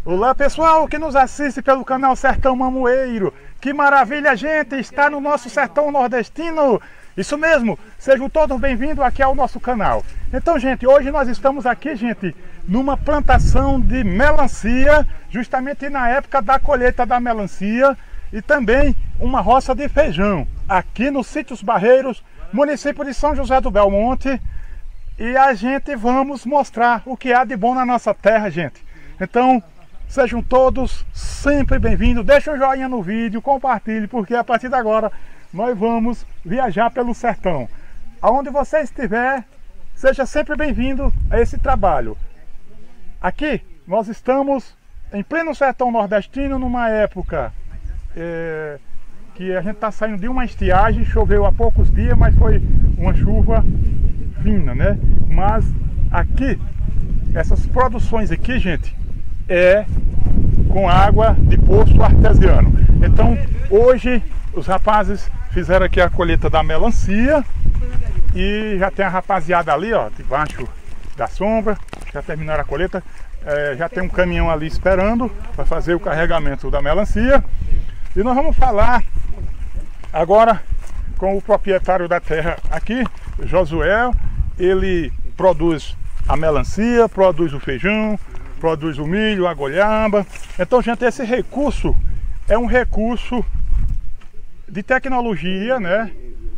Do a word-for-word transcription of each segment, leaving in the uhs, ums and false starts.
Olá pessoal que nos assiste pelo canal Sertão Mamoeiro. Que maravilha, gente, está no nosso sertão nordestino. Isso mesmo, sejam todos bem-vindos aqui ao nosso canal. Então, gente, hoje nós estamos aqui, gente, numa plantação de melancia, justamente na época da colheita da melancia, e também uma roça de feijão, aqui no Sítio Os Barreiros, município de São José do Belmonte. E a gente vamos mostrar o que há de bom na nossa terra, gente. Então, sejam todos sempre bem-vindos. Deixa um joinha no vídeo, compartilhe, porque a partir de agora nós vamos viajar pelo sertão. Aonde você estiver, seja sempre bem-vindo a esse trabalho. Aqui nós estamos em pleno sertão nordestino, numa época é, que a gente está saindo de uma estiagem. Choveu há poucos dias, mas foi uma chuva fina, né? Mas aqui, essas produções aqui, gente, é com água de poço artesiano. Então hoje os rapazes fizeram aqui a colheita da melancia e já tem a rapaziada ali, ó, debaixo da sombra, já terminaram a colheita. É, já tem um caminhão ali esperando para fazer o carregamento da melancia. E nós vamos falar agora com o proprietário da terra aqui, Josué. Ele produz a melancia, produz o feijão, produz o milho, a goiaba. Então, gente, esse recurso é um recurso de tecnologia, né?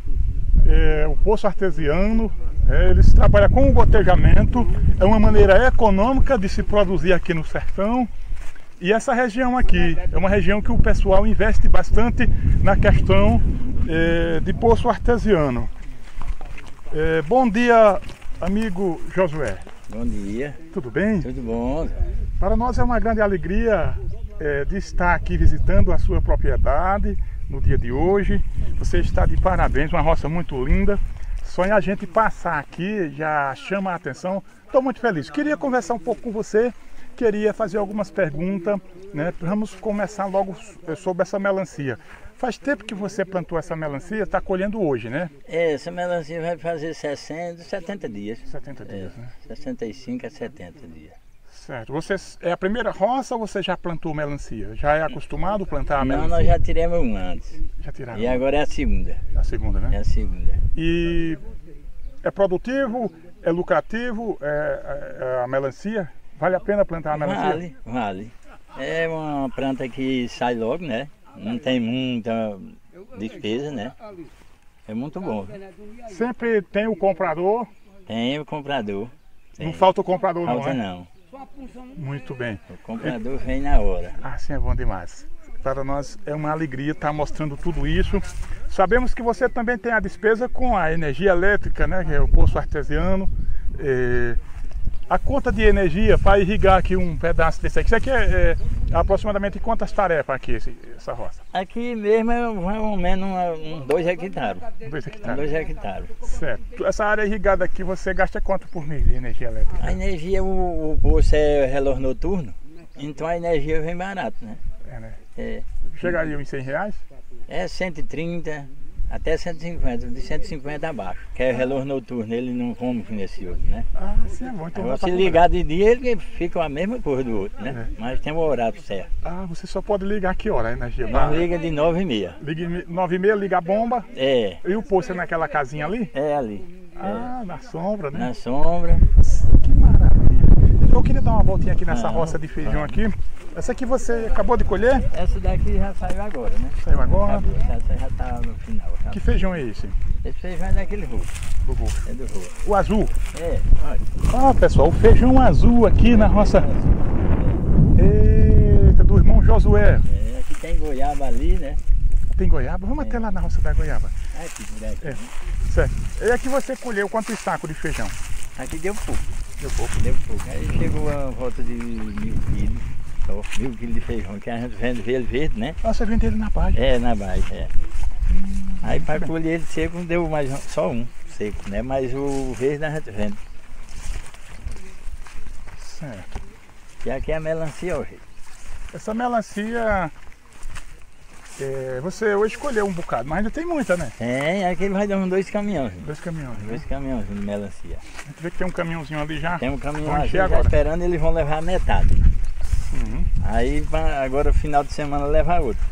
É, o poço artesiano, é, eles trabalham com o gotejamento, é uma maneira econômica de se produzir aqui no sertão. E essa região aqui é uma região que o pessoal investe bastante na questão é, de poço artesiano. É, bom dia, amigo Josué. Bom dia. Tudo bem? Tudo bom. Para nós é uma grande alegria é, de estar aqui visitando a sua propriedade no dia de hoje. Você está de parabéns, uma roça muito linda. Só em a gente passar aqui já chama a atenção. Estou muito feliz. Queria conversar um pouco com você, queria fazer algumas perguntas, né? Vamos começar logo sobre essa melancia. Faz tempo que você plantou essa melancia, está colhendo hoje, né? É, essa melancia vai fazer sessenta, setenta dias. setenta dias, é, né? sessenta e cinco a setenta dias. Certo. Você é a primeira roça ou você já plantou melancia? Já é acostumado a plantar a melancia? Não, nós já tiramos um antes. Já tiraram? E agora é a segunda. A segunda, né? É a segunda. E é produtivo, é lucrativo é, é, a melancia? Vale a pena plantar a melancia? Vale, vale. É uma planta que sai logo, né? Não tem muita despesa, né? É muito bom. Sempre tem o comprador? Tem o comprador. Tem. Não falta o comprador, falta não, né? não. Muito bem. O comprador vem na hora. Assim é bom demais. Para nós é uma alegria estar mostrando tudo isso. Sabemos que você também tem a despesa com a energia elétrica, né? Que é o poço artesiano. É... A conta de energia para irrigar aqui um pedaço desse aqui, isso aqui é, é aproximadamente quantas tarefas aqui, esse, essa roça? Aqui mesmo é mais ou menos uns dois hectares. Dois hectares. Dois hectares. Certo. Essa área irrigada aqui, você gasta quanto por mês de energia elétrica? A energia, o, o poço é relógio noturno, então a energia vem barato, né? É, né? É. Chegaria em cem reais? É cento e trinta até cento e cinquenta, de cento e cinquenta abaixo, que é relógio noturno, ele não come nesse outro, né? Ah, sim, é bom. Então agora, se ligar de dia, ele fica a mesma coisa do outro, né? É. Mas tem um horário certo. Ah, você só pode ligar que hora a energia? Não, liga de nove e meia. Liga nove e meia, liga a bomba? É. E o poço é naquela casinha ali? É ali. Ah, é. Na sombra, né? Na sombra. Que maravilha. Eu queria dar uma voltinha aqui nessa ah, roça de feijão ah. aqui. Essa aqui você acabou de colher? Essa daqui já saiu agora, né? Saiu agora? Acabou. Essa já está no final. Acabou. Que feijão é esse? Esse feijão é daquele roxo. Do roxo. É do roxo. O azul? É, olha. Ó, pessoal, o feijão azul aqui na roça. Eita, do irmão Josué. É, aqui tem goiaba ali, né? Tem goiaba? Vamos é. até lá na roça da goiaba. Aqui, por aqui. É. Certo. E aqui você colheu quantos sacos de feijão? Aqui deu pouco. Deu pouco? Deu pouco. Aí chegou a volta de mil quilos. Mil quilos de feijão, que a gente vende ele verde, né? Ah, você vende ele na baixa? É, na baixa, é. Hum, aí para colher ele seco deu mais só um seco, né? Mas o verde a gente vende. Certo. E aqui é a melancia hoje. Essa melancia, é, você hoje escolheu um bocado, mas ainda tem muita, né? Tem, aqui ele vai dar uns dois caminhões. Dois caminhões. Dois né? caminhões de melancia. A gente vê que tem um caminhãozinho ali já. Tem um caminhão aqui já agora. esperando, eles vão levar a metade. Uhum. Aí agora final de semana leva outra.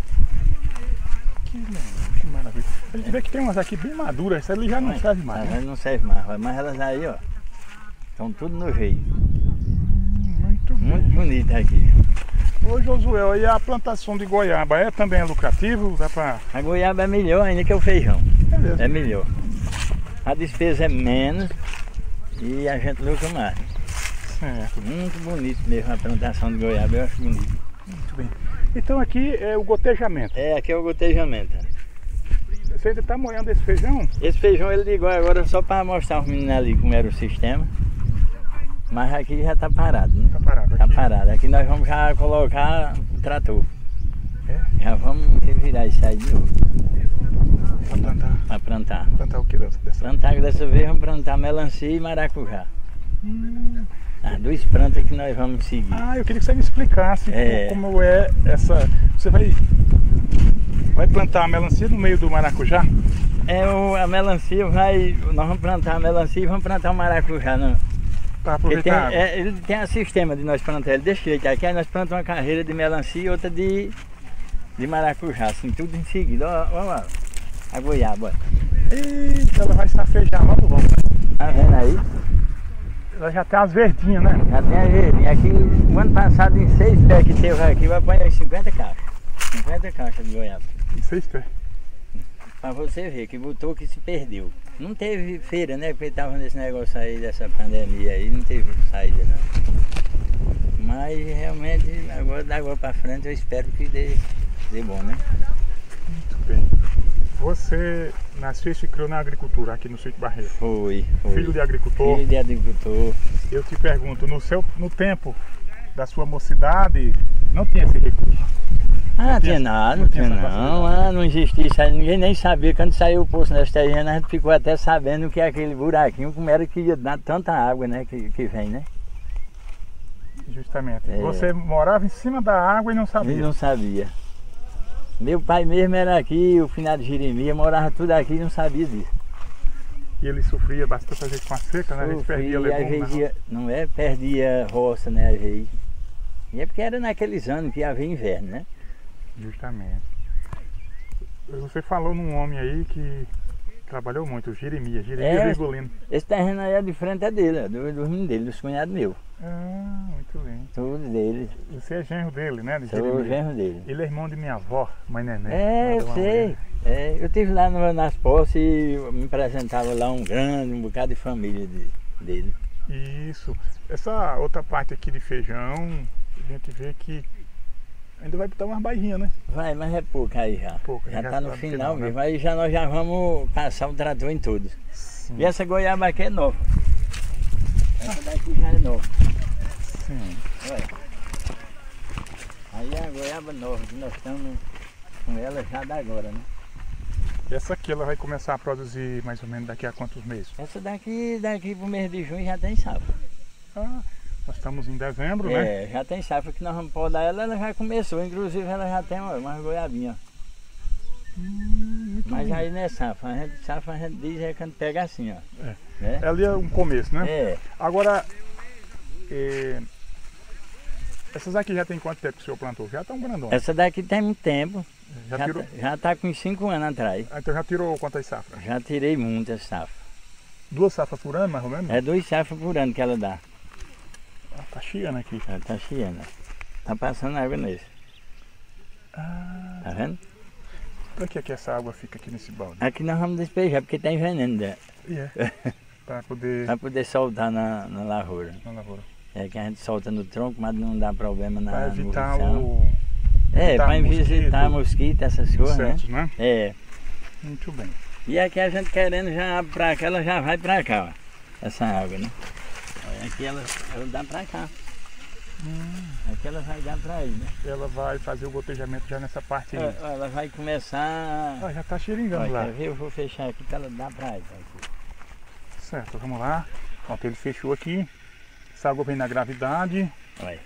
Que legal, que maravilha. A gente vê que tem umas aqui bem maduras, essa ali já não serve mais. Né? Não serve mais, mas elas aí, ó, estão tudo no jeito. Hum, muito bem. Muito bonita aqui. Ô Josué, e a plantação de goiaba é também lucrativo? Dá pra... A goiaba é melhor ainda que o feijão. É mesmo? É melhor. A despesa é menos e a gente lucra mais. Certo. Muito bonito mesmo a plantação de goiaba, eu acho bonito. Muito bem. Então aqui é o gotejamento. É, aqui é o gotejamento. Você ainda está molhando esse feijão? Esse feijão ele ligou agora só para mostrar os meninos ali como era o sistema. Mas aqui já está parado, né? Está parado. Está aqui... parado. Aqui nós vamos já colocar o trator. É? Já vamos revirar isso aí de novo. Para plantar? Para plantar. Plantar o que dessa vez? Plantar dessa vez vamos plantar melancia e maracujá. Hum. As duas plantas que nós vamos seguir. Ah, eu queria que você me explicasse é. como é essa... Você vai, vai plantar a melancia no meio do maracujá? É, o, a melancia vai... Nós vamos plantar a melancia e vamos plantar o maracujá. Não? Para aproveitar tem, é, ele tem um sistema de nós plantar ele desse jeito. Aqui aí nós plantamos uma carreira de melancia e outra de, de maracujá. Assim, tudo em seguida. Olha lá, a goiaba. Eita, ela vai safejar logo logo. Tá vendo aí? Ela já tem as verdinhas, né? Já tem as verdinhas. Aqui, o ano passado, em seis pés que teve aqui, vai apanhar cinquenta caixas. cinquenta caixas de goiaba. Em seis pés? Pra você ver, que botou que se perdeu. Não teve feira, né? Porque tava nesse negócio aí, dessa pandemia aí, não teve saída não. Mas realmente, agora da água pra frente, eu espero que dê, dê bom, né? Muito bem. Você nasceu e se criou na agricultura aqui no Sítio Barreiro? Foi, foi. Filho de agricultor? Filho de agricultor. Eu te pergunto, no, seu, no tempo da sua mocidade, não tinha esse recurso? Ah, não tinha nada, não tinha não, ah, não existia isso aí, ninguém nem sabia. Quando saiu o poço nessa terrena, a gente ficou até sabendo que aquele buraquinho, como era que ia dar tanta água, né, que, que vem, né? Justamente. É. Você morava em cima da água e não sabia? E não sabia. Meu pai mesmo era aqui, o finado de Jeremias, morava tudo aqui e não sabia disso. E ele sofria bastante às vezes com a seca, né? A gente perdia legumes. Às vezes, não é? Perdia roça, né, às vezes. E é porque era naqueles anos que havia inverno, né? Justamente. Você falou num homem aí que trabalhou muito, o Jeremias, Jeremias é, Virgulino. Esse terreno aí é de frente é dele, é do, do menino dele, dos cunhados meu. Ah, muito bem. Tudo dele. Você é genro dele, né? De Sou o genro dele. Ele é irmão de minha avó, mãe Neném. É, eu sei. É, eu estive lá no, nas posses e me apresentava lá um grande, um bocado de família de, dele. Isso. Essa outra parte aqui de feijão, a gente vê que ainda vai botar umas bairrinhas, né? Vai, mas é pouca aí já. Pouca, já está no final, final mesmo. Né? Aí já, nós já vamos passar o trator em todos. Sim. E essa goiaba aqui é nova. Essa daqui já é nova. Sim. Olha. Aí é a goiaba nova, que nós estamos com ela já da agora, né? Essa aqui ela vai começar a produzir mais ou menos daqui a quantos meses? Essa daqui, daqui pro mês de junho já tem safra. Ah, nós estamos em dezembro, é, né? É, já tem safra que nós vamos podar ela, ela já começou, inclusive ela já tem uma, uma goiabinha. Hum, Mas lindo. aí não é safra, a gente, safra a gente diz é quando pega assim, ó. É. Né? Ali é um começo, né? É. Agora, é... essas aqui já tem quanto tempo que o senhor plantou? Já estão grandonas? Essa daqui tem muito tempo. Já, já, tirou... já tá com cinco anos atrás. Ah, então já tirou quantas safras? Já tirei muitas safras. Duas safras por ano, mais ou menos? É duas safras por ano que ela dá. Ah, tá chiando aqui. Ela tá chiando. Tá passando água nesse. Ah, tá vendo? Pra que, que essa água fica aqui nesse balde? Aqui nós vamos despejar, porque tem veneno dela. Yeah. Para poder... Para poder soltar na, na lavoura. Na lavoura. É que a gente solta no tronco, mas não dá problema na Para evitar nutrição. o... É, para visitar mosquito, essas coisas, insetos, né? né? É. Muito bem. E aqui a gente querendo já abre pra cá, ela já vai pra cá, ó. Essa água, né? Olha, aqui ela, ela dá pra cá. Hum. Aqui ela vai dar pra aí, né? Ela vai fazer o gotejamento já nessa parte aí. É, ela vai começar... Ah, já tá xeringando. Olha, lá. Quer ver? Eu vou fechar aqui que ela dá pra aí. Tá? Certo, vamos lá. Pronto, ele fechou aqui. Essa água vem na gravidade. Olha.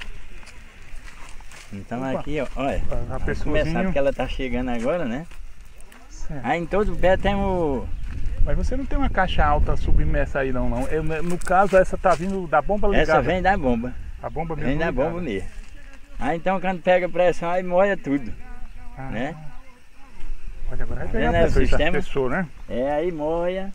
Então Opa. Aqui, ó, olha. A Vamos começar porque ela tá chegando agora, né? Certo. Aí em todo pé tem o... Mas você não tem uma caixa alta submersa aí não, não. Eu, no caso essa tá vindo da bomba ligada. Essa vem da bomba. A bomba mesmo Vem da ligada. bomba mesmo. Aí então quando pega pressão, aí molha tudo, Ah, né? Olha, agora vai pegar Vendo a aí o pessoa, essa sistema? pessoa, né? É, aí molha.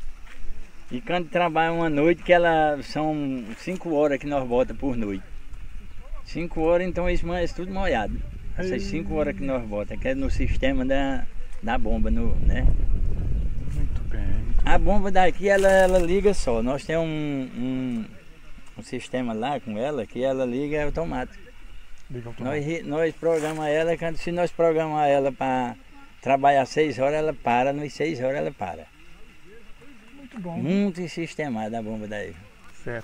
E quando trabalha uma noite, que ela são cinco horas que nós bota por noite. Cinco horas, então isso é tudo molhado. Essas cinco horas que nós bota, que é no sistema da, da bomba, no, né? Muito bem. Muito A bomba daqui, ela, ela liga só. Nós temos um, um, um sistema lá com ela, que ela liga automático. Liga automático. Nós, ri- nós programamos ela, quando, se nós programar ela para trabalhar seis horas, ela para, nas seis horas ela para. Muito bom. Muito sistemada a bomba daí. Certo.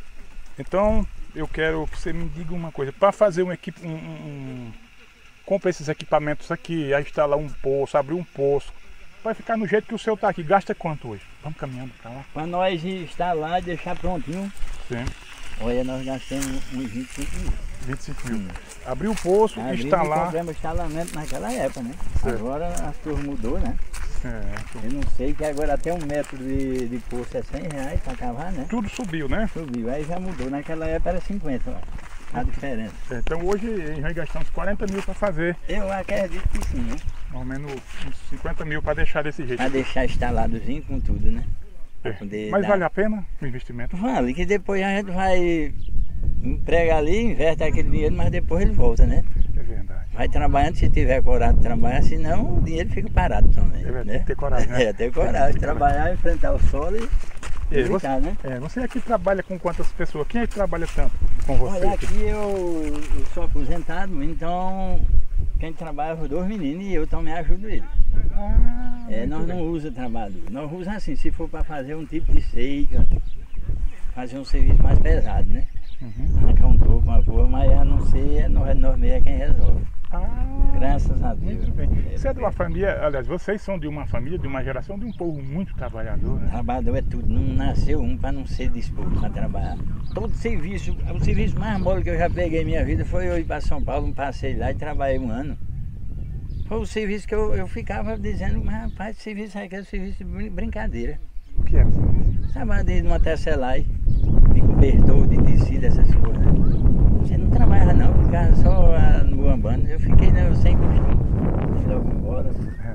Então, eu quero que você me diga uma coisa. Para fazer um equipe, um, um, um- compra esses equipamentos aqui, aí instalar um poço, abrir um poço, vai ficar no jeito que o seu tá aqui. Gasta quanto hoje? Vamos caminhando para lá. Para nós instalar e deixar prontinho, Sim. olha, nós gastamos uns vinte e cinco mil. vinte e cinco mil. Hum. Abrir o poço, Abrimos e instalar. compramos instalamento naquela época, né? Certo. Agora as coisas mudou, né? Certo. Eu não sei que agora até um metro de, de poço é cem reais para cavar, né? Tudo subiu, né? Subiu, aí já mudou. Naquela época era cinquenta, ó, a diferença. Então hoje a gente vai gastar uns quarenta mil para fazer. Eu acredito que sim, né? Mais ou menos uns cinquenta mil para deixar desse jeito. Para deixar instaladozinho com tudo, né? Pra É. poder Mas dar- vale a pena o investimento? Vale, que depois a gente vai emprega ali, investe aquele dinheiro, mas depois ele volta, né? É verdade. Vai trabalhando se tiver coragem de trabalhar, senão o dinheiro fica parado também. É verdade, né? tem que ter coragem, né? É, ter coragem, Tem que ter trabalhar, enfrentar o sol e É, evitar, né? É, você aqui trabalha com quantas pessoas? Quem é que trabalha tanto com você? Olha, aqui eu, eu sou aposentado, então quem trabalha é os dois meninos e eu também ajudo eles. Ah, É, muito nós bem. não usamos trabalho, nós usamos assim, se for para fazer um tipo de seca, fazer um serviço mais pesado, né? Uhum. Arrancar um toco, uma coisa, mas a não ser, é nós, nós mesmo é quem resolve. Ah, Graças a Deus. muito bem. Você é de uma família, aliás, vocês são de uma família, de uma geração, de um povo muito trabalhador, né? Trabalhador é tudo, não nasceu um para não ser disposto para trabalhar. Todo serviço, o serviço mais mole que eu já peguei em minha vida foi eu ir para São Paulo, um passei lá e trabalhei um ano. Foi o serviço que eu, eu ficava dizendo, mas rapaz, esse serviço aqui é um serviço de brin- brincadeira. O que é? Trabalha desde uma tecelagem, de cobertor, de tecido, essas coisas. Né? Você não trabalha não, ficava só ah, no ambando. Eu fiquei né, sem costume, fui logo embora.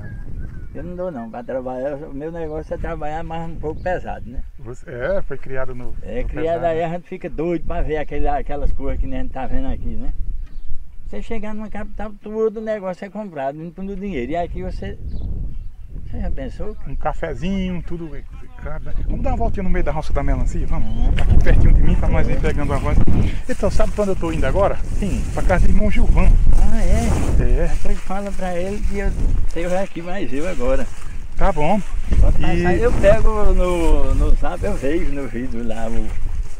É. Eu não dou não, para trabalhar, o meu negócio é trabalhar mais um pouco pesado, né? Você, é, foi criado no. É, no criado pesado. aí a gente fica doido para ver aquele, aquelas coisas que nem a gente tá vendo aqui, né? Você chegar numa capital, todo o negócio é comprado, no dinheiro. E aqui você. Você já pensou? Um cafezinho, tudo. Cara, vamos dar uma voltinha no meio da roça da melancia? Vamos? Aqui pertinho de mim para nós ir pegando a voz. Então, sabe para onde eu tô indo agora? Sim. Para casa de irmão Gilvan. Ah, é? É, Depois fala pra ele que eu tenho aqui mais eu agora. tá bom. Pode E- passar, eu pego no, no zap, eu vejo no vídeo lá. O...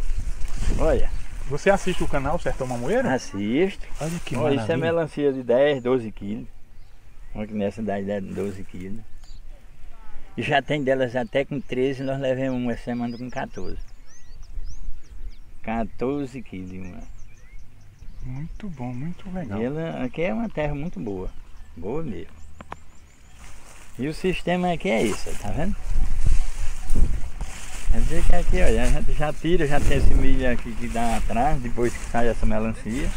Olha, Você assiste o canal Sertão Mamoeiro? assisto. Olha que Olha, isso é maravilha. melancia de dez, doze quilos. Uma que nessa dá dez, doze quilos. E já tem delas até com treze, nós levamos uma semana com quatorze. quatorze quilos uma. Muito bom, muito legal. E ela, aqui é uma terra muito boa. Boa mesmo. E o sistema aqui é esse, tá vendo? Quer dizer que aqui, olha, a gente já tira, já tem esse milho aqui que dá atrás, depois que sai essa melancia.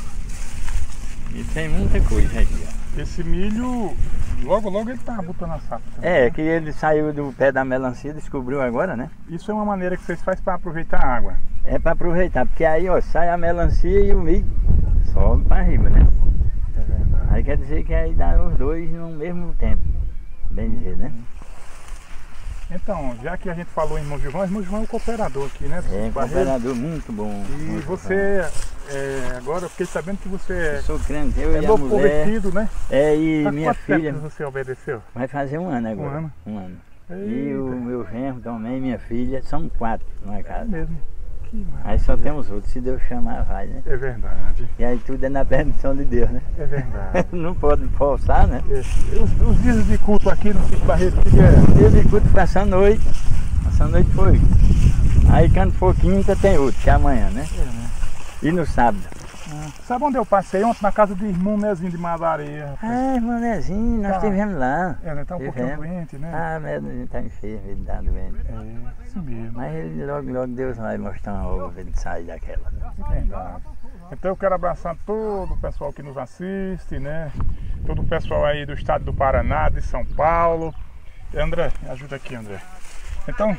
E tem muita coisa aqui, ó. Esse milho, logo logo ele tá botando a safra. também, É, né? que ele saiu do pé da melancia, descobriu agora, né? Isso é uma maneira que vocês fazem para aproveitar a água. É para aproveitar, porque aí, ó, sai a melancia e o milho sobe para riba, né? É verdade. Aí quer dizer que aí dá os dois no mesmo tempo, bem dizer, né? Então, já que a gente falou em irmão Gilvan, irmão Gilvan é o cooperador aqui, né? É um Barreiro. cooperador muito bom. E muito você, é, agora eu fiquei sabendo que você bom. Eu é, sou crente, eu é e a novo mulher. convertido, né? É, e Há minha quanto tempo filha que você obedeceu? vai fazer um ano agora. Um ano? Um ano. E Eita, o meu genro também, minha filha, são quatro numa é casa. mesmo. Que Aí maravilha. só temos outros, se Deus chamar, vai, né? É verdade, E aí tudo é na permissão de Deus, né? é verdade. Não pode forçar, né? É. Os, os dias de culto aqui no Sítio Barreto, o que que é? Dia de culto foi essa noite, essa noite foi. Aí quando for quinta tem outro, que é amanhã, né? É, né? E no sábado. Ah, sabe onde eu passei ontem? Na casa de irmão Nezinho de Madareia, rapaz. Ah, irmão Nezinho, nós Tá. estivemos lá. É, né? Tá um pouquinho Tivemos. doente, né? Ah, mas ele tá enfermo, ele tá doente. É, isso mesmo. Mas ele, logo, logo Deus vai mostrar uma obra pra ele sair daquela. É verdade. Então eu quero abraçar todo o pessoal que nos assiste, né? Todo o pessoal aí do estado do Paraná, de São Paulo. André, ajuda aqui, André. Então,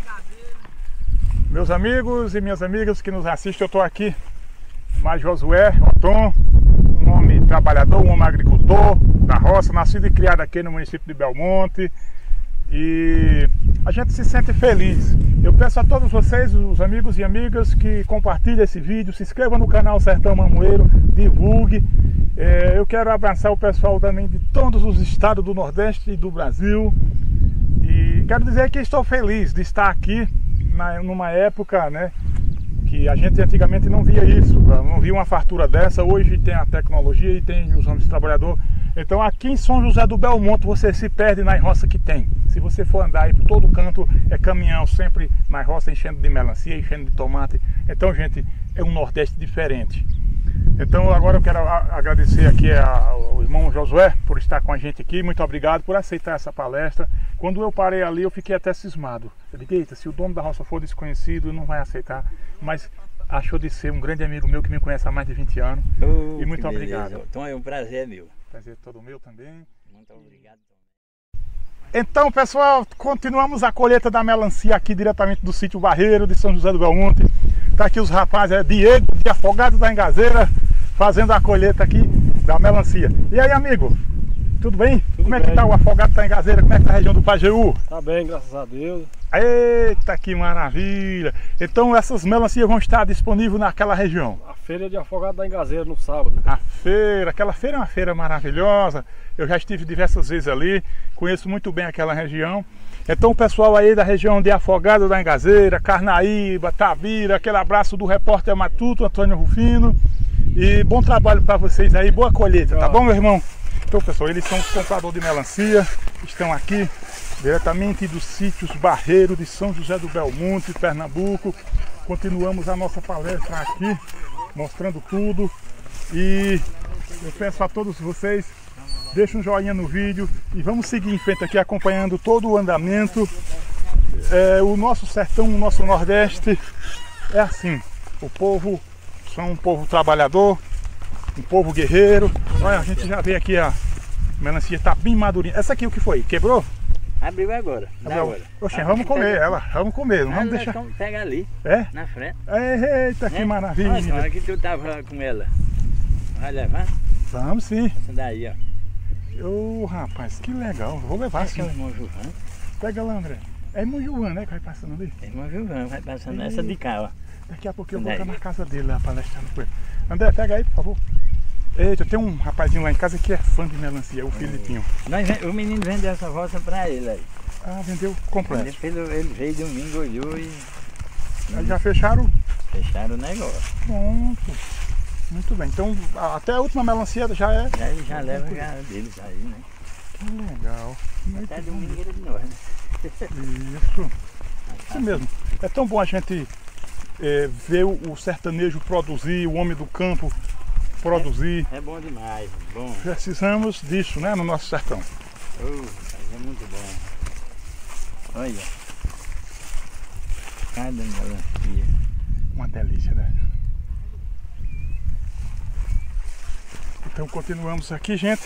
meus amigos e minhas amigas que nos assistem, eu estou aqui, mais Josué Oton, um homem trabalhador, um homem agricultor da roça, nascido e criado aqui no município de Belmonte. E a gente se sente feliz. Eu peço a todos vocês, os amigos e amigas, que compartilhem esse vídeo, se inscrevam no canal Sertão Mamoeiro, divulgue. É, eu quero abraçar o pessoal também de todos os estados do Nordeste e do Brasil. E quero dizer que estou feliz de estar aqui na, numa época, né, que a gente antigamente não via isso, não via uma fartura dessa. Hoje tem a tecnologia e tem os homens trabalhadores. Então aqui em São José do Belmonte você se perde na roça que tem. Se você for andar aí por todo canto, é caminhão sempre na roça, enchendo de melancia, enchendo de tomate. Então, gente, é um Nordeste diferente. Então agora eu quero agradecer aqui ao irmão Josué por estar com a gente aqui. Muito obrigado por aceitar essa palestra. Quando eu parei ali eu fiquei até cismado. Eu digo, eita, se o dono da roça for desconhecido, não vai aceitar. Mas achou de ser um grande amigo meu que me conhece há mais de vinte anos. Oh, e muito obrigado. Então é um prazer meu. Prazer todo meu também. Muito obrigado. Então, pessoal, continuamos a colheita da melancia aqui diretamente do sítio Barreiro de São José do Belmonte. Tá aqui os rapazes, é Diego de Afogado da Engazeira, fazendo a colheita aqui da melancia. E aí, amigo? Tudo bem? Tudo Como é bem. que tá o Afogado da Engazeira? Como é que tá a região do Pajeú? Tá bem, graças a Deus. Eita, que maravilha! Então essas melancias vão estar disponíveis naquela região? A feira de Afogado da Engazeira no sábado. A feira, aquela feira é uma feira maravilhosa. Eu já estive diversas vezes ali, conheço muito bem aquela região. Então o pessoal aí da região de Afogado da Engazeira, Carnaíba, Tavira, aquele abraço do repórter Matuto, Antônio Rufino. E bom trabalho para vocês aí, boa colheita, tá bom, meu irmão? Então, pessoal, eles são os compradores de melancia, estão aqui diretamente dos sítios Barreiro de São José do Belmonte, Pernambuco. Continuamos a nossa palestra aqui, mostrando tudo. E eu peço a todos vocês, deixem um joinha no vídeo e vamos seguir em frente aqui, acompanhando todo o andamento. É, o nosso sertão, o nosso Nordeste é assim. O povo são um povo trabalhador, um povo guerreiro. Olha, a gente já vê aqui a melancia, está bem madurinha. Essa aqui o que foi? Quebrou? Abriu agora. agora. Oxe, vamos comer ela, vamos comer, não vamos deixar. Então pega ali, é? na frente. Eita, que né? maravilha. Olha, olha que tu tava com ela. Vai levar? Vamos sim. Essa daí, ó. Ô, rapaz, que legal. Vou levar sim. É o irmão Gilvan. Pega lá, André. É irmão Gilvan, né, que vai passando ali? É o irmão Gilvan, vai passando essa de cá, ó. Daqui a pouco eu vou na casa dele lá, palestrando com ele. André, pega aí, por favor. Eita, tem um rapazinho lá em casa que é fã de melancia, o Filipinho. Nós, o menino vendeu essa roça pra ele aí. Ah, vendeu completo. Ele, ele veio domingo, olhou e... Aí já fecharam? Fecharam o negócio. Pronto. Muito bem. Então, até a última melancia já é... Já, ele já leva já deles aí, né? Que legal. Muito até bom. domingo era de nós, né? Isso. Isso mesmo. É tão bom a gente é, ver o, o sertanejo produzir, o homem do campo produzir. É, é bom demais, bom. Precisamos disso, né, no nosso sertão. Oh, é muito bom. Olha. Cada melancia. Uma delícia, né? Então continuamos aqui, gente.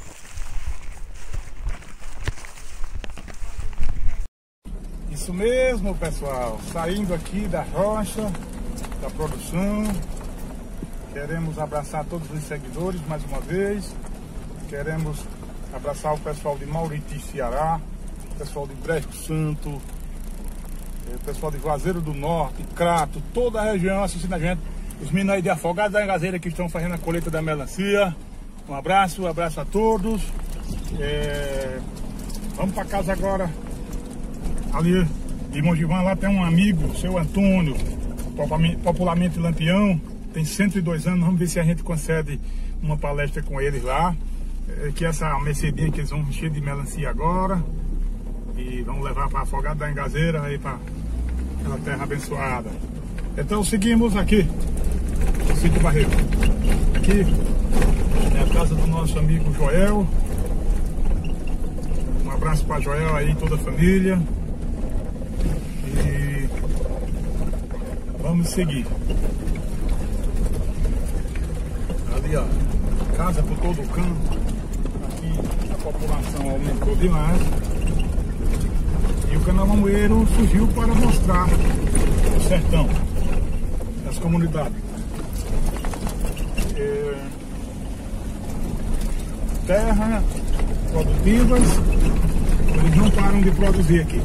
Isso mesmo, pessoal. Saindo aqui da rocha, da produção. Queremos abraçar todos os seguidores mais uma vez. Queremos abraçar o pessoal de Mauriti, Ceará, o pessoal de Brejo Santo, o pessoal de Juazeiro do Norte, Crato, toda a região assistindo a gente. Os meninos aí de Afogado da Engazeira que estão fazendo a colheita da melancia. Um abraço, um abraço a todos. É... Vamos para casa agora. Ali, irmão Gilvan, lá tem um amigo, seu Antônio, popularmente Lampião, tem cento e dois anos. Vamos ver se a gente consegue uma palestra com eles lá. É, que essa mercedinha que eles vão encher de melancia agora. E vamos levar para Afogado da Engazeira, aí para aquela terra abençoada. Então seguimos aqui, no sítio Barreiro. Aqui é a casa do nosso amigo Joel. Um abraço para Joel aí e toda a família. E vamos seguir. ali, ó, casa por todo o canto. Aqui a população aumentou demais. E o canal Mamoeiro surgiu para mostrar o sertão, as comunidades. É, terra produtivas, eles não param de produzir aqui.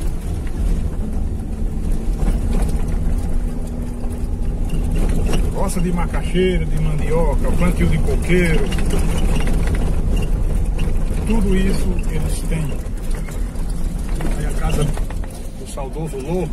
Roça de macaxeira, de mandioca, plantio de coqueiro, tudo isso eles têm. Aí a casa do saudoso Lô.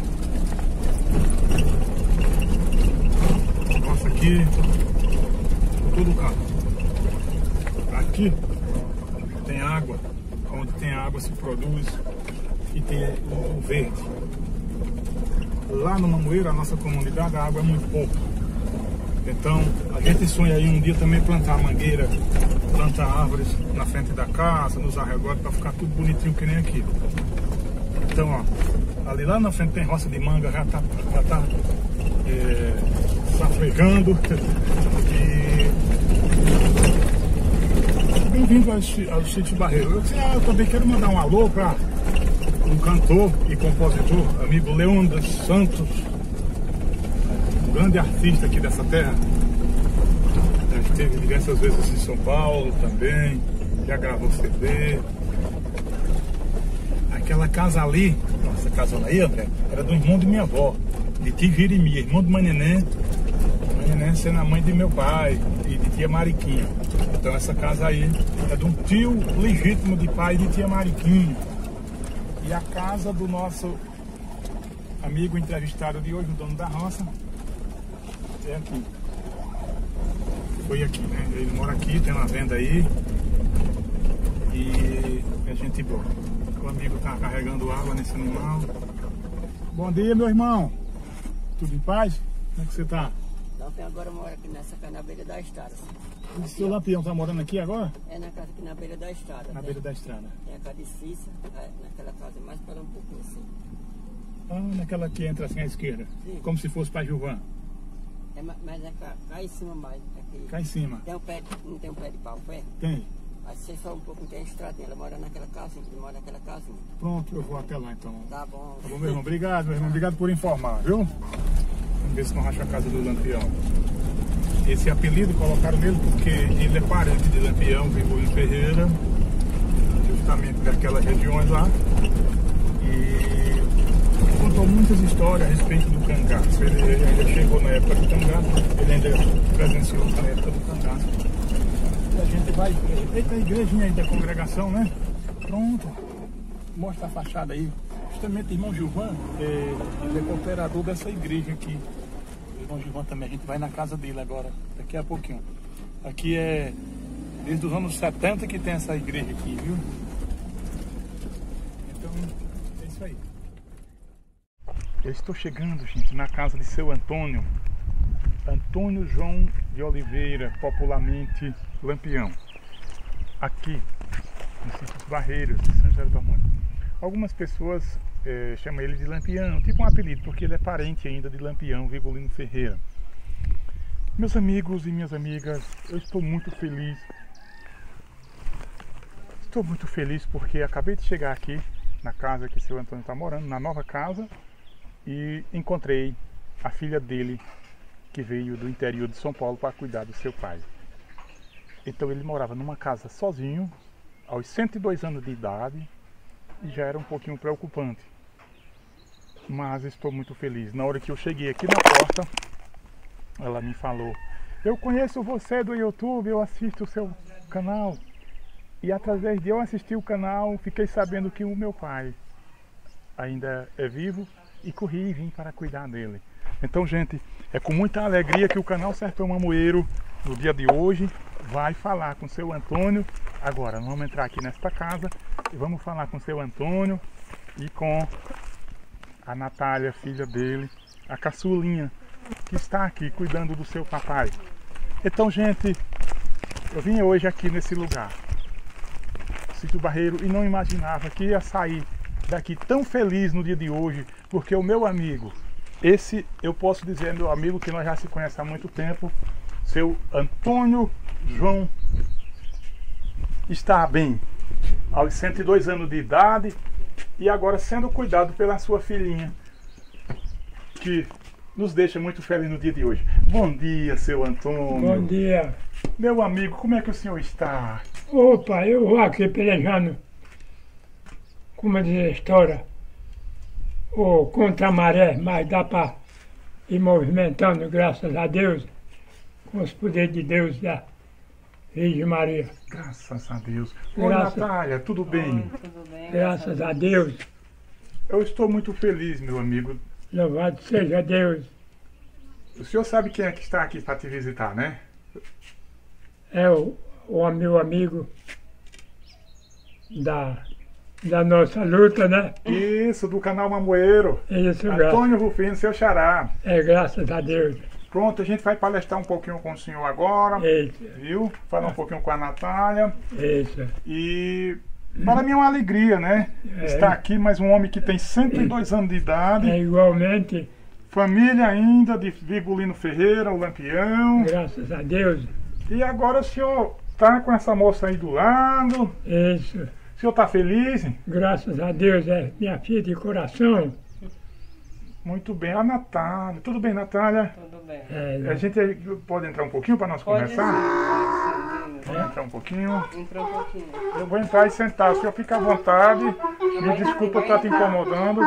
Nossa, aqui por todo o canto. Aqui tem água, onde tem água se produz e tem o verde. Lá no Mamoeiro, a nossa comunidade, a água é muito pouca. Então a gente sonha aí um dia também plantar mangueira, plantar árvores na frente da casa, nos arredores, para ficar tudo bonitinho que nem aqui. Então, ó, ali lá na frente tem roça de manga, já tá, já tá é, safregando. E bem-vindo ao, ao Sítio Barreiro. Eu, disse, ah, eu também quero mandar um alô para um cantor e compositor, amigo Leandro Santos, um grande artista aqui dessa terra. Já esteve diversas vezes em São Paulo também, já gravou C D. Aquela casa ali, nossa casona aí, André, era do irmão de minha avó, de tia Jeremias, irmão de mãe Neném, mãe Neném sendo a mãe de meu pai e de tia Mariquinha. Então essa casa aí é de um tio legítimo de pai de tia Mariquinha. E a casa do nosso amigo entrevistado de hoje, o dono da roça, é aqui. Foi aqui, né? Ele mora aqui, tem uma venda aí. E a gente boa. O amigo tá carregando água nesse animal. Bom dia, meu irmão. Tudo em paz? Como é que você tá? Lampião agora mora aqui nessa casa na beira da estrada. O seu Lampião tá morando aqui agora? É na casa aqui na beira da estrada. Na tem, beira da estrada. Tem a casa de Cissa, é, naquela casa mais para um pouquinho assim. Ah, naquela que entra assim à esquerda. Sim. Como se fosse para Gilvan. É, mas é cá, cá em cima mais. Aqui. Cá em cima. Tem um pé, não tem um pé de pau perto? Tem. Mas você só um pouco, não tem a estradinha. Ela mora naquela casinha, ele mora naquela casinha. Pronto, eu vou até lá então. Tá bom. Tá bom, meu irmão. Obrigado, meu irmão. Obrigado por informar, viu? Vamos ver se não racha a casa do Lampião. Esse apelido colocaram nele porque ele é parente de Lampião, Virgulino Ferreira, justamente daquelas regiões lá. E contou muitas histórias a respeito do cangaço. Ele, ele ainda chegou na época do cangaço, ele ainda presenciou na época do cangaço. E a gente vai ver. Eita, a igrejinha aí da congregação, né? Pronto. Mostra a fachada aí. Justamente o irmão Gilvan, é, ele é cooperador dessa igreja aqui. O irmão Gilvan também, a gente vai na casa dele agora, daqui a pouquinho. Aqui é desde os anos setenta que tem essa igreja aqui, viu? Então, é isso aí. Eu estou chegando, gente, na casa de seu Antônio. Antônio João de Oliveira, popularmente Lampião. Aqui, no Sítio dos Barreiros, de São José do Monte. Algumas pessoas é, chamam ele de Lampião, tipo um apelido, porque ele é parente ainda de Lampião, Virgulino Ferreira. Meus amigos e minhas amigas, eu estou muito feliz. Estou muito feliz porque acabei de chegar aqui na casa que seu Antônio está morando, na nova casa, e encontrei a filha dele, que veio do interior de São Paulo para cuidar do seu pai. Então ele morava numa casa sozinho, aos cento e dois anos de idade, e já era um pouquinho preocupante. Mas estou muito feliz. Na hora que eu cheguei aqui na porta, ela me falou: eu conheço você do YouTube, eu assisto o seu canal. E através de eu assistir o canal, fiquei sabendo que o meu pai ainda é vivo e corri e vim para cuidar dele. Então, gente, é com muita alegria que o canal Sertão Mamoeiro, no dia de hoje, vai falar com o seu Antônio. Agora, vamos entrar aqui nesta casa e vamos falar com o seu Antônio e com a Natália, filha dele, a caçulinha, que está aqui cuidando do seu papai. Então, gente, eu vim hoje aqui nesse lugar, Sítio Barreiro, e não imaginava que ia sair daqui tão feliz no dia de hoje, porque o meu amigo, esse eu posso dizer meu amigo, que nós já se conhecemos há muito tempo, seu Antônio João está bem, aos cento e dois anos de idade, e agora sendo cuidado pela sua filhinha, que nos deixa muito feliz no dia de hoje. Bom dia, seu Antônio. Bom dia. Meu amigo, como é que o senhor está? Opa, eu vou aqui pelejando, como diz a história, ou contra a maré, mas dá para ir movimentando, graças a Deus, com os poderes de Deus da Virgem Maria. Graças a Deus. Oi, Graças- Natália, tudo bem? Tudo bem? Graças a Deus, Eu estou muito feliz, meu amigo. louvado seja Deus. O senhor sabe quem é que está aqui para te visitar, né? É o, o meu amigo da, da nossa luta, né? Isso, do canal Mamoeiro. Isso, graças, Antônio Rufino, seu xará. é graças a Deus. Pronto, a gente vai palestrar um pouquinho com o senhor agora, Isso, viu? Falar um pouquinho com a Natália. isso. E para mim é uma alegria, né? É. Estar aqui mais um homem que tem cento e dois anos de idade, É igualmente, família ainda de Virgulino Ferreira, o Lampião. graças a Deus. E agora o senhor tá com essa moça aí do lado. Isso, O senhor tá feliz? graças a Deus, é minha filha de coração. Muito bem. A Natália. Tudo bem, Natália? Tudo bem. É, A gente pode entrar um pouquinho para nós Pode conversar? sim, Vamos entrar um pouquinho. entrou um pouquinho. Eu vou entrar e sentar. O senhor fica à vontade. Me desculpa eu estar te incomodando.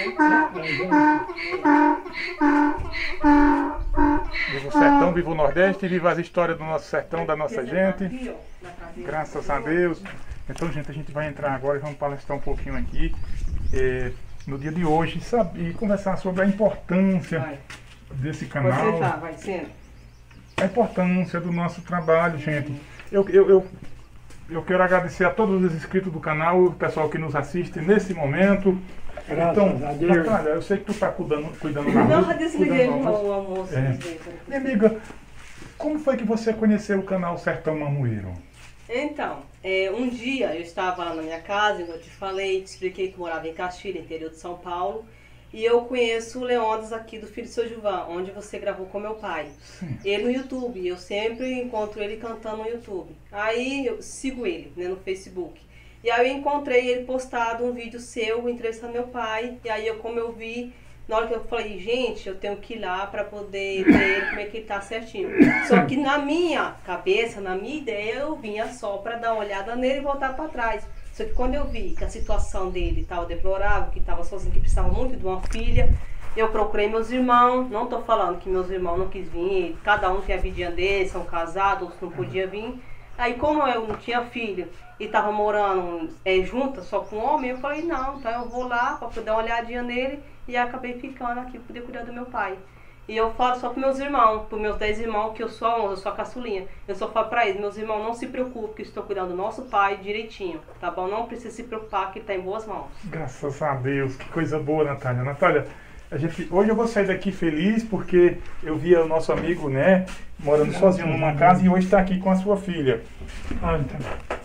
Viva o sertão, viva o Nordeste, viva as histórias do nosso sertão, da nossa gente. Graças a Deus. Então, gente, a gente vai entrar agora e vamos palestrar um pouquinho aqui eh, no dia de hoje, sabe, e conversar sobre a importância Vai. desse Pode sentar, canal, vai, senta. a importância do nosso trabalho, gente. Eu, eu, eu, eu quero agradecer a todos os inscritos do canal, o pessoal que nos assiste nesse momento. Graças Então, a Deus. Natália, eu sei que tu está cuidando, cuidando da Não, música, já desliguei cuidando do almoço. o almoço. É. desliguei. Minha amiga, como foi que você conheceu o canal Sertão Mamoeiro? Então, é, um dia eu estava lá na minha casa, eu te falei, te expliquei que eu morava em Caxias, interior de São Paulo, e eu conheço o Leônidas aqui do Filho do Seu Gilvan, onde você gravou com meu pai. Sim. Ele no YouTube, eu sempre encontro ele cantando no YouTube. Aí eu sigo ele, né, no Facebook. E aí eu encontrei ele postado um vídeo seu entrevistando meu pai, e aí eu, como eu vi, na hora que eu falei, gente, eu tenho que ir lá para poder ver ele como é que ele tá certinho. Só que na minha cabeça, na minha ideia, eu vinha só para dar uma olhada nele e voltar para trás. Só que quando eu vi que a situação dele estava deplorável, que estava sozinho, que precisava muito de uma filha, eu procurei meus irmãos. Não estou falando que meus irmãos não quis vir, cada um tem a vidinha dele, são casados, outros não podiam vir. Aí como eu não tinha filho e estava morando é, junta só com homem, eu falei, não, então eu vou lá para poder dar uma olhadinha nele. E acabei ficando aqui para poder cuidar do meu pai. E eu falo só para meus irmãos, para meus dez irmãos, que eu sou a onze, eu sou a caçulinha. Eu só falo para eles, meus irmãos, não se preocupem, que eu estou cuidando do nosso pai direitinho, tá bom? Não precisa se preocupar, que está em boas mãos. Graças a Deus, que coisa boa, Natália. Natália, a gente, hoje eu vou sair daqui feliz porque eu vi o nosso amigo, né, morando sozinho numa casa e hoje está aqui com a sua filha. Ah, então,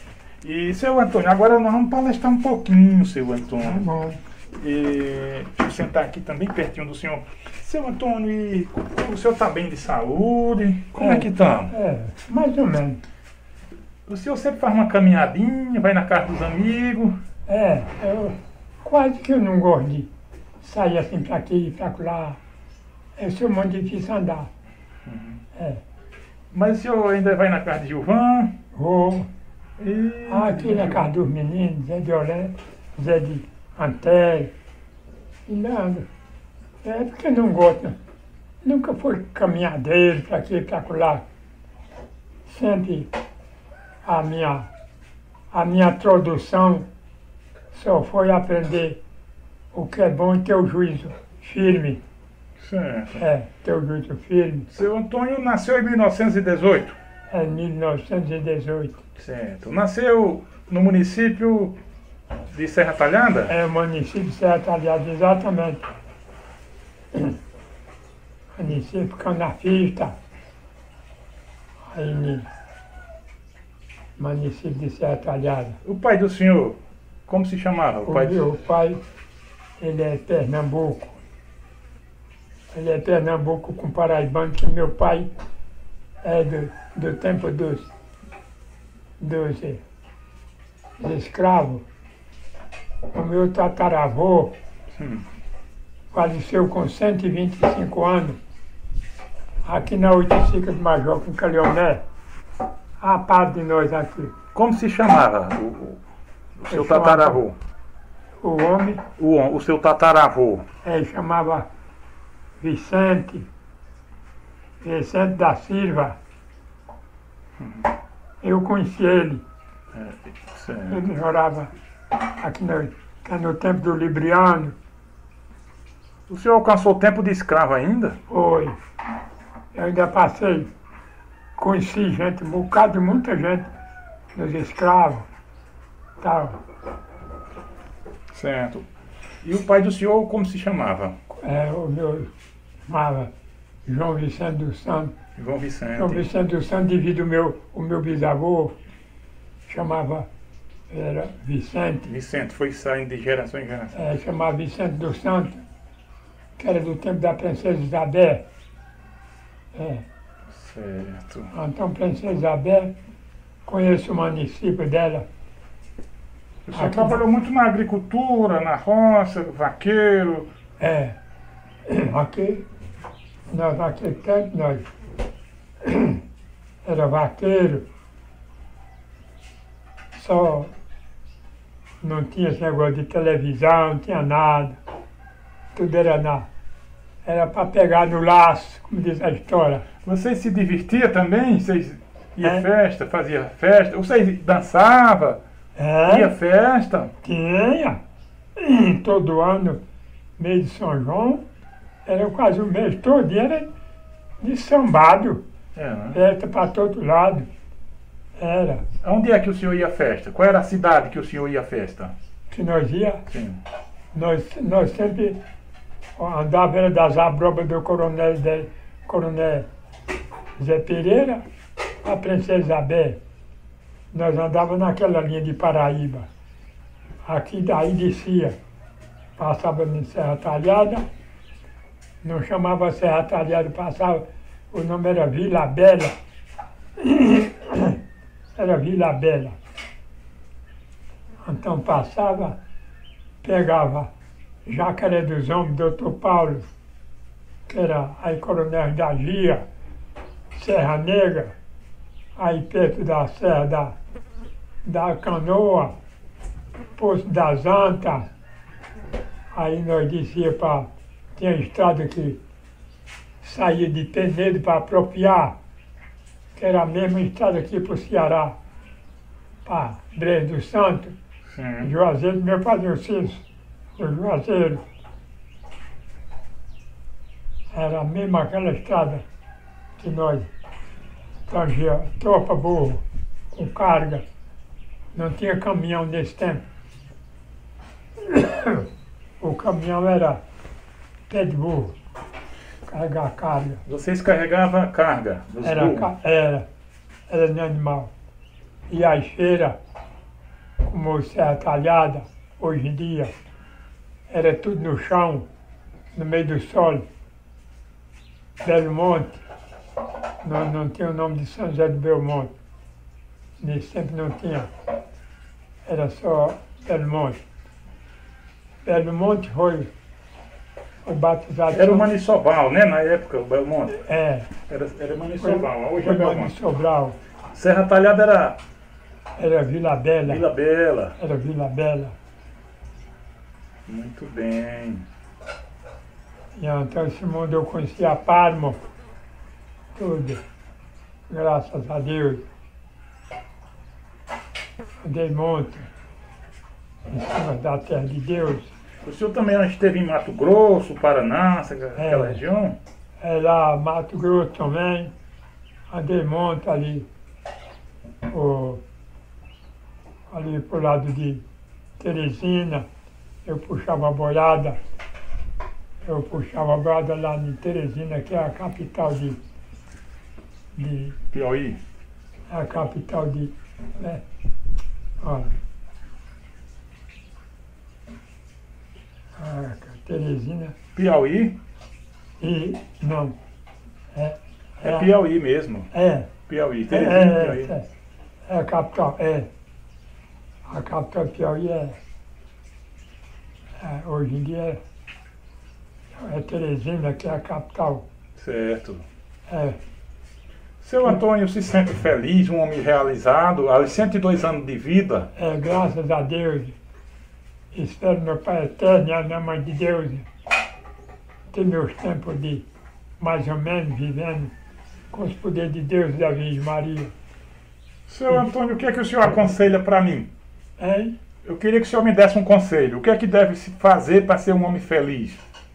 E, seu Antônio, agora nós vamos palestrar um pouquinho, seu tá Antônio. bom. E, deixa eu sentar aqui também pertinho do senhor. Seu Antônio, e o senhor está bem de saúde? Como é que está? É, mais ou menos. O senhor sempre faz uma caminhadinha, vai na casa dos amigos. É, eu quase que eu não gosto de sair assim pra aqui e pra lá. Eu sou muito difícil andar. É, Mas o senhor ainda vai na casa de Gilvan? vou. E... Aqui na casa dos meninos, Zé de Olé, Zé de Antério. E nada. É porque eu não gosto. Nunca fui caminhadeiro pra aqui e pra lá. Sempre a minha, a minha introdução só foi aprender o que é bom e ter o juízo firme. Certo. É, ter o juízo firme. Seu Antônio nasceu em mil novecentos e dezoito. É mil novecentos e dezoito. Certo. Nasceu no município de Serra Talhada? É o município de Serra Talhada, exatamente. Município canafista. Aí, no município de Serra Talhada. O pai do senhor, como se chamava? O O pai do... meu pai, ele é Pernambuco. Ele é Pernambuco com paraibano, que meu pai é do, do tempo dos dos escravos. O meu tataravô Hum. faleceu com cento e vinte e cinco anos, aqui na Oiticica do Major, com Calioné, a par de nós aqui. Como se chamava o, o- o seu Eu chamava- tataravô? O homem, O, hom- o seu tataravô. ele chamava Vicente, Vicente da Silva. Eu conheci ele, Certo. ele morava aqui no, que é no tempo do Libriano. O senhor alcançou o tempo de escravo ainda? Foi. Eu ainda passei, conheci gente, um bocado de muita gente, nos escravos, tal. Certo. E o pai do senhor, como se chamava? É, o meu chamava João Vicente dos Santos. João Vicente. João Vicente dos Santos, devido o meu, o meu bisavô, chamava, era Vicente, Vicente foi saindo de geração em geração. é, chamava Vicente dos Santos, que era do tempo da Princesa Isabel. É, Certo. então, Princesa Isabel, conheço o município dela. O senhor Aqui- trabalhou muito na agricultura, na roça, vaqueiro. É, aqui, nós naquele tempo, nós era vaqueiro, só não tinha esse negócio de televisão, não tinha nada, tudo era na, era para pegar no laço, como diz a história. Vocês se divertiam também? Vocês iam É. festa, fazia festa? Vocês dançavam? Ia É, festa? tinha, todo ano, mês de São João, era quase o mês todo, era de sambado. É, né? Festa para todo lado. Era. Onde é que o senhor ia à festa? Qual era a cidade que o senhor ia à festa? Que nós ia, Sim. nós, nós sempre andávamos das abrobas do coronel, de, coronel Zé Pereira, a Princesa Isabel. Nós andávamos naquela linha de Paraíba. Aqui daí descia, passava em Serra Talhada, não chamava Serra Talhada, passava, o nome era Vila Bela. Era Vila Bela. Então passava, pegava Jacaré dos Homens, doutor Paulo, que era aí coronel da Gia, Serra Negra, aí perto da Serra da, da Canoa, Poço das Antas, aí nós descia para. Tinha estrada que saía de Penedo para Apropriar, que era a mesma estrada aqui para o Ceará, para Brejo do Santo, Sim. Juazeiro, meu pai deu Cício, o Juazeiro. Era mesmo aquela estrada que nós trazia tropa burro, com carga. Não tinha caminhão nesse tempo. O caminhão era pé de burro, carregar carga. Vocês carregavam carga dos Era, burros? ca- era, era de animal. E as feiras, como Serra Talhada, hoje em dia, era tudo no chão, no meio do sol. Belo Monte, não, não tinha o nome de São José do Belmonte. Nesse tempo não tinha. Era só Belo Monte. Belo Monte foi, foi batizado. Era o Maniçobal, né? Na época, o Belmonte. É, Era, era foi, Maniçobal, hoje é foi Belmonte. Mano Sobral. Serra Talhada era Era Vila Bela. Vila Bela. Era Vila Bela. Muito bem. E então esse mundo eu conheci a Parmo, tudo, graças a Deus. Andei muito em cima da terra de Deus. O senhor também esteve em Mato Grosso, Paraná, essa- aquela É. região? É lá Mato Grosso também, andei muito ali, o, ali pro lado de Teresina, eu puxava a boiada, eu puxava a boiada lá em Teresina, que é a capital de, de Piauí. a capital de, né? Olha. A Teresina Piauí? e não. É, É Piauí mesmo. é, Piauí. é, Teresina, é, Piauí. é, É a capital, é. A capital do Piauí é, é hoje em dia é, é Teresina, que é a capital. Certo. É. Seu Antônio se sente feliz, um homem realizado, aos cento e dois anos de vida? É, graças a Deus. Espero meu Pai Eterno e a minha Mãe de Deus ter meus tempos de mais ou menos vivendo com os poderes de Deus e da Virgem Maria. Seu Antônio, o que é que o senhor aconselha para mim? Hein? Eu queria que o senhor me desse um conselho. O que é que deve se fazer para ser um homem feliz?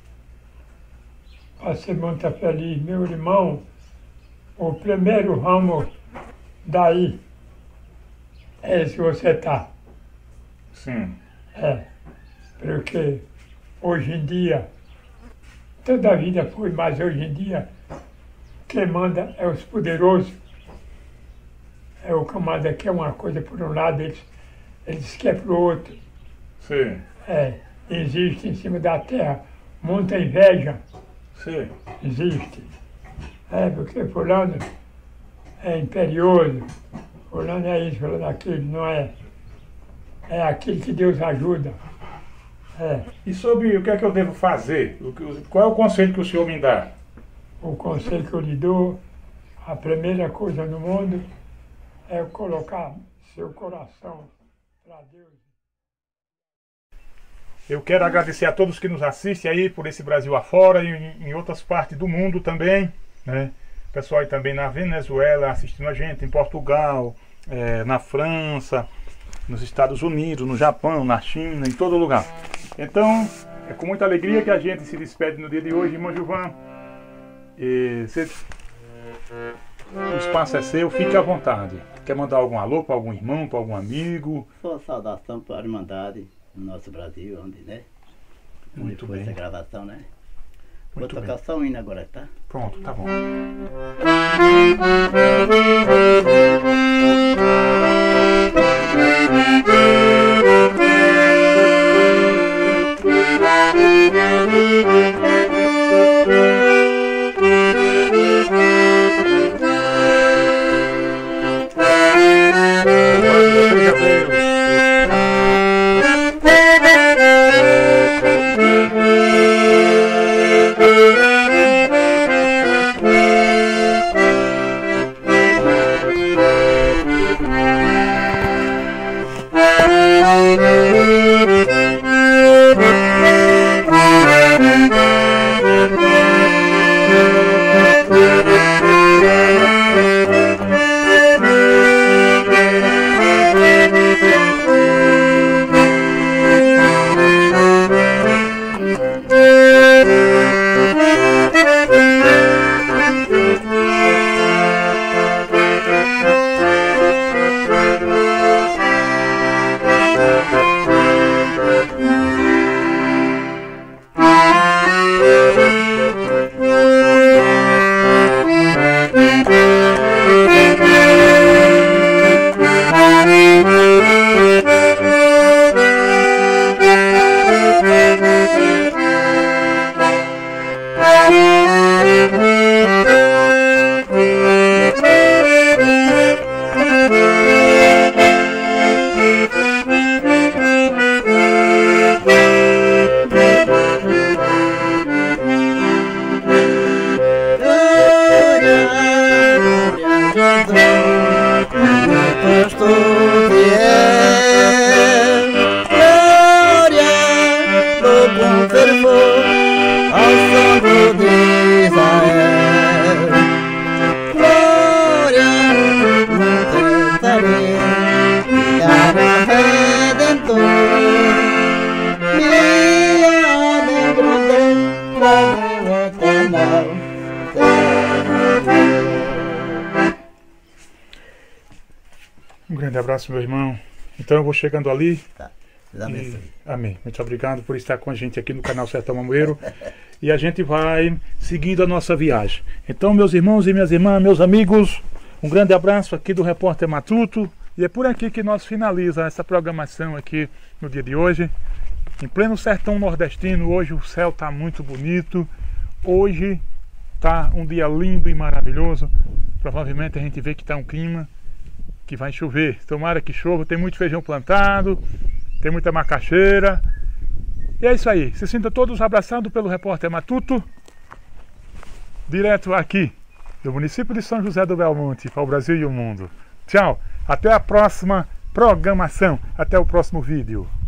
Para ser muito feliz, meu irmão, o primeiro ramo daí é esse que você está. Sim. É, porque hoje em dia, toda a vida foi, mas hoje em dia, quem manda é os poderosos. É o camarada que é uma coisa por um lado, eles, eles querem para o outro. Sim. É, existe em cima da terra muita inveja. Sim. Existe. É, porque fulano é imperioso, fulano é isso, fulano é aquilo, não é. É aquilo que Deus ajuda. É. E sobre o que é que eu devo fazer? O que- Qual é o conselho que o senhor me dá? O conselho que eu lhe dou, a primeira coisa no mundo é colocar seu coração para Deus. Eu quero agradecer a todos que nos assistem aí por esse Brasil afora e em, em outras partes do mundo também, né? Pessoal aí também na Venezuela assistindo a gente, em Portugal, eh, na França, nos Estados Unidos, no Japão, na China, em todo lugar. Então, é com muita alegria que a gente se despede no dia de hoje, irmão Gilvan. E cê- o espaço é seu, fique à vontade. Quer mandar algum alô para algum irmão, para algum amigo? Só saudação para a Irmandade no nosso Brasil, onde, né? Onde Muito foi bem. essa gravação, né? Vou Muito tocar bem. só um hino agora, tá? Pronto, tá bom. Um grande abraço, meu irmão. Então eu vou chegando ali. Tá. Deus abençoe. E, amém. Muito obrigado por estar com a gente aqui no canal Sertão Mamoeiro. E a gente vai seguindo a nossa viagem. Então, meus irmãos e minhas irmãs, meus amigos, um grande abraço aqui do Repórter Matuto. E é por aqui que nós finalizamos essa programação aqui no dia de hoje. Em pleno sertão nordestino, hoje o céu está muito bonito. Hoje está um dia lindo e maravilhoso. Provavelmente a gente vê que está um clima que vai chover. Tomara que chova, tem muito feijão plantado, tem muita macaxeira. E é isso aí, se sintam todos abraçados pelo repórter Matuto, direto aqui do município de São José do Belmonte, para o Brasil e o mundo. Tchau, até a próxima programação, até o próximo vídeo.